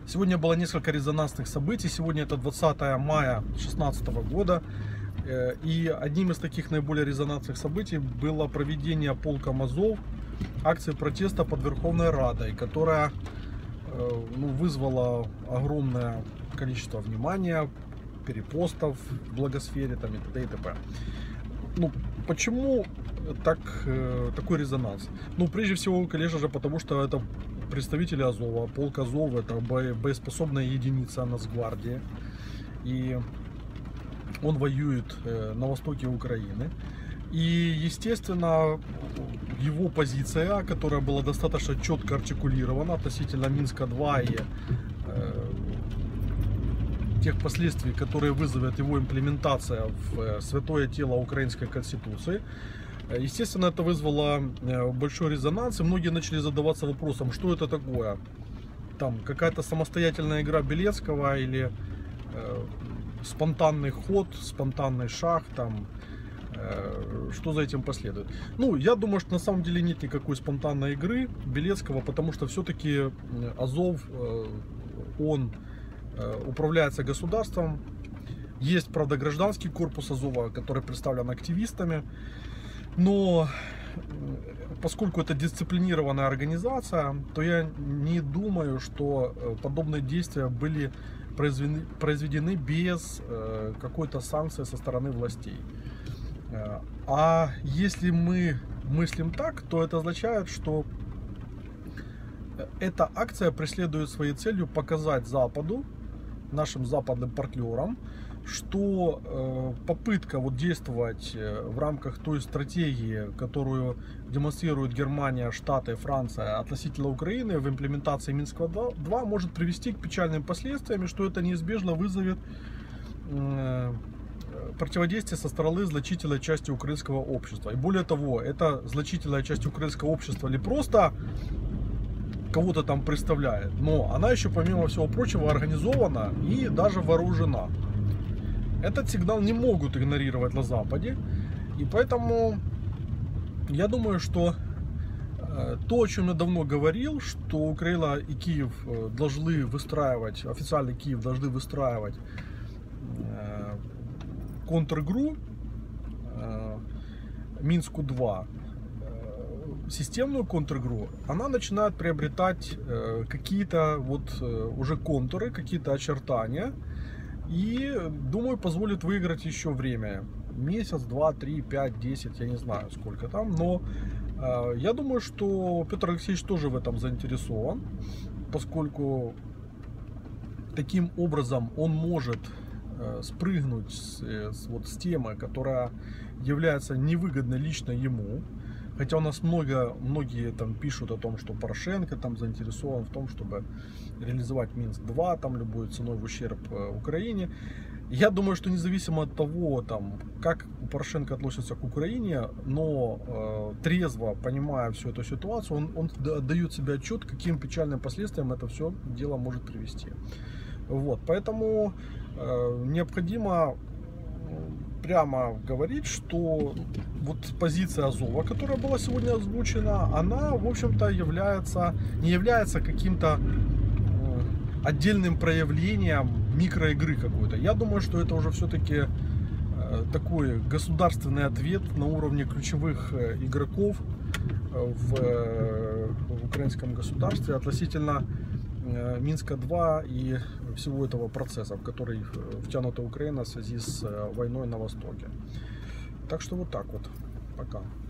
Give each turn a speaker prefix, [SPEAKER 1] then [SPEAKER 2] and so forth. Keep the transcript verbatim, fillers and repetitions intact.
[SPEAKER 1] Сегодня было несколько резонансных событий. Сегодня это двадцатое мая две тысячи шестнадцатого года. И одним из таких наиболее резонансных событий было проведение полком Азов акции протеста под Верховной Радой, которая ну, вызвала огромное количество внимания, перепостов в благосфере там, и т.д. и т.п. Ну, почему так, такой резонанс? Ну, прежде всего, конечно же, потому что это представители Азова. Полк Азов — это боеспособная единица Нацгвардии. И он воюет на востоке Украины. И, естественно, его позиция, которая была достаточно четко артикулирована относительно Минска два и э, тех последствий, которые вызовет его имплементация в святое тело Украинской Конституции, естественно, это вызвало большой резонанс, и многие начали задаваться вопросом, что это такое. Там какая-то самостоятельная игра Белецкого или э, спонтанный ход, спонтанный шаг, там, э, что за этим последует. Ну, я думаю, что на самом деле нет никакой спонтанной игры Белецкого, потому что все-таки Азов, э, он э, управляется государством. Есть, правда, гражданский корпус Азова, который представлен активистами. Но поскольку это дисциплинированная организация, то я не думаю, что подобные действия были произведены, произведены без какой-то санкции со стороны властей. А если мы мыслим так, то это означает, что эта акция преследует своей целью показать Западу, нашим западным партнерам, что э, попытка вот действовать в рамках той стратегии, которую демонстрируют Германия, Штаты, Франция относительно Украины в имплементации Минска два, может привести к печальным последствиям, и что это неизбежно вызовет э, противодействие со стороны значительной части украинского общества. И более того, эта значительная часть украинского общества не просто кого-то там представляет, но она еще, помимо всего прочего, организована и даже вооружена. Этот сигнал не могут игнорировать на Западе, и поэтому я думаю, что э, то, о чем я давно говорил, что Украина и Киев должны выстраивать, официальный Киев должны выстраивать э, контр-игру э, Минску два, э, системную контр-игру, она начинает приобретать э, какие-то вот э, уже контуры, какие-то очертания. И, думаю, позволит выиграть еще время. Месяц, два, три, пять, десять, я не знаю сколько там. Но э, я думаю, что Петр Алексеевич тоже в этом заинтересован. Поскольку таким образом он может э, спрыгнуть с, с, вот, с темы, которая является невыгодной лично ему. Хотя у нас много, многие там пишут о том, что Порошенко там заинтересован в том, чтобы реализовать Минск два там любой ценой в ущерб Украине. Я думаю, что независимо от того, там, как Порошенко относится к Украине, но э, трезво понимая всю эту ситуацию, он, он отдает себе отчет, каким печальным последствиям это все дело может привести. Вот, поэтому э, необходимо прямо говорить, что вот позиция Азова, которая была сегодня озвучена, она, в общем-то, является, не является каким-то отдельным проявлением микроигры какой-то. Я думаю, что это уже все-таки такой государственный ответ на уровне ключевых игроков в, в украинском государстве относительно Минска два и всего этого процесса, в который втянута Украина в связи с войной на Востоке. Так что вот так вот. Пока.